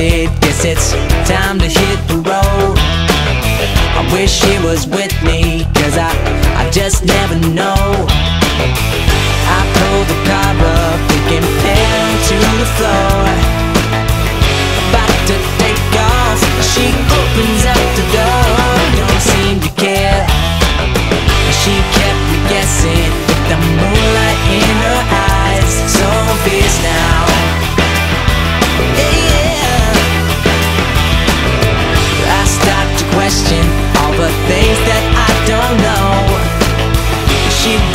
it, guess it's time to hit the road. I wish she was with me, cause I just never know. I pulled the car up, thinking pedal to the floor. About to take off, she opens up the door. Don't seem to care, she kept me guessing with the moonlight in her eyes. So fierce now, yeah. I start to question all the things that I don't know. She